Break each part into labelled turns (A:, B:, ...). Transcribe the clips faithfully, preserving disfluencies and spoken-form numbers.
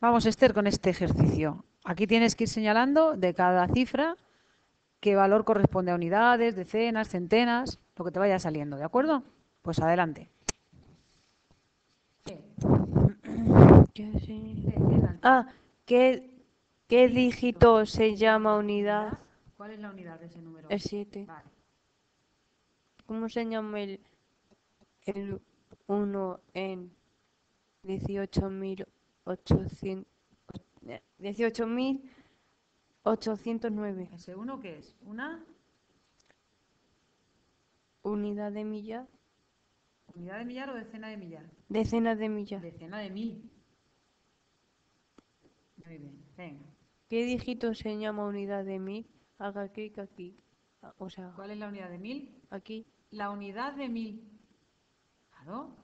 A: Vamos, Esther, con este ejercicio. Aquí tienes que ir señalando de cada cifra qué valor corresponde a unidades, decenas, centenas, lo que te vaya saliendo, ¿de acuerdo? Pues adelante. ¿Qué?
B: ¿Qué sí?
A: ¿Qué? ¿Qué tal?
B: Ah, ¿qué, qué
A: Dígito
B: dígito se
A: se
B: llama
A: llama
B: unidad?
A: unidad. ¿Cuál es la unidad de ese número?
B: El siete.
A: Vale.
B: ¿Cómo se llama el, el uno en dieciocho mil ochocientos dieciocho mil ochocientos nueve?
A: ¿Ese uno qué es? ¿Una
B: Unidad de millar,
A: unidad de millar o decena de millar?
B: decenas de millar.
A: Decena de mil. Muy bien, venga.
B: ¿Qué dígito se llama unidad de mil? Haga clic aquí. Ah, O sea,
A: ¿Cuál es la unidad de mil?
B: aquí.
A: La unidad de mil. Claro.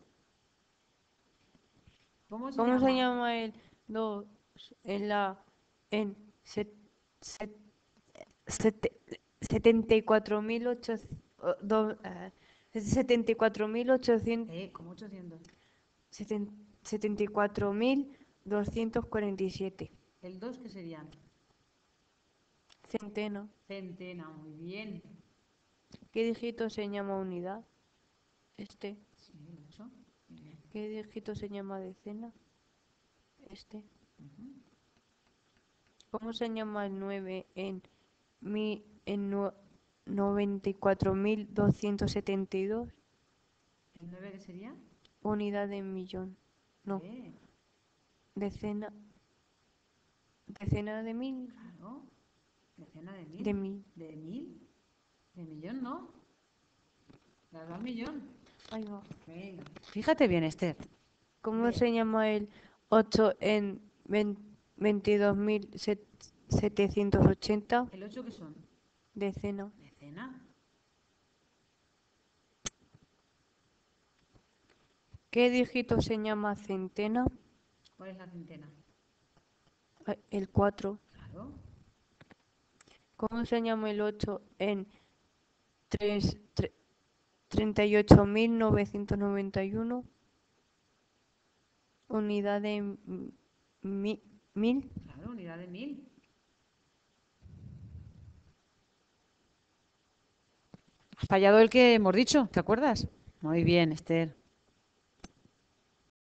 A: ¿Cómo se
B: ¿Cómo se
A: llama?
B: llama el dos en la en set- set- sete- setenta y cuatro mil ochocientos setenta y cuatro mil ochocientos
A: Eh, como ochocientos.
B: setenta y cuatro mil doscientos cuarenta y siete?
A: ¿El dos qué serían?
B: Centena.
A: Centena, muy bien.
B: ¿Qué dígito se llama unidad? Este.
A: Sí, el ocho. Muy bien.
B: ¿Qué dígito se llama decena? Este.
A: Ujú.
B: ¿Cómo se llama el nueve en, mi, en no- noventa y cuatro mil doscientos setenta y dos?
A: ¿El nueve qué sería?
B: Unidad de millón. No,
A: Eh,
B: decena. Decena de mil.
A: claro. Decena de mil.
B: De mil.
A: ¿De mil? ¿De millón no? ¿Le has dado al millón?
B: Ahí va.
A: Venga. Fíjate bien, Esther.
B: ¿Cómo
A: Ve.
B: se llama el ocho en veintidós mil setecientos ochenta?
A: ¿El ocho qué son?
B: Decena.
A: Decena.
B: ¿Qué dígito se llama centena?
A: ¿Cuál es la centena?
B: Ah, El cuatro.
A: Claro.
B: ¿Cómo se llama el ocho en tres, tre- treinta y ocho mil novecientos noventa y uno? Unidad de m- mi- mil.
A: Claro, unidad de mil. Has fallado el que hemos dicho, ¿te acuerdas? Muy bien, Esther.